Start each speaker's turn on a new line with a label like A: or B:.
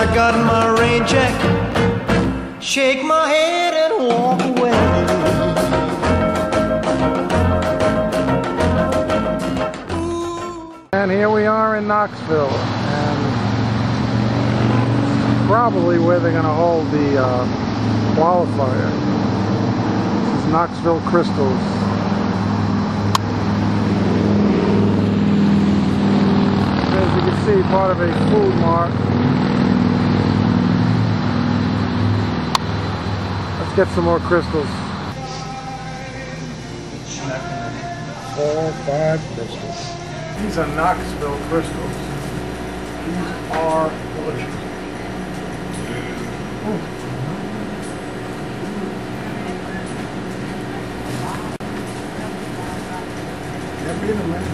A: I got my rain check, shake my head and walk away.
B: And here we are in Knoxville, and probably where they're going to hold the qualifier. This is Knoxville Krystals. As you can see, part of a food mart. Let's get some more Krystals. 4, 5 Krystals. These are Knoxville Krystals. These are delicious. Can't beat them, man.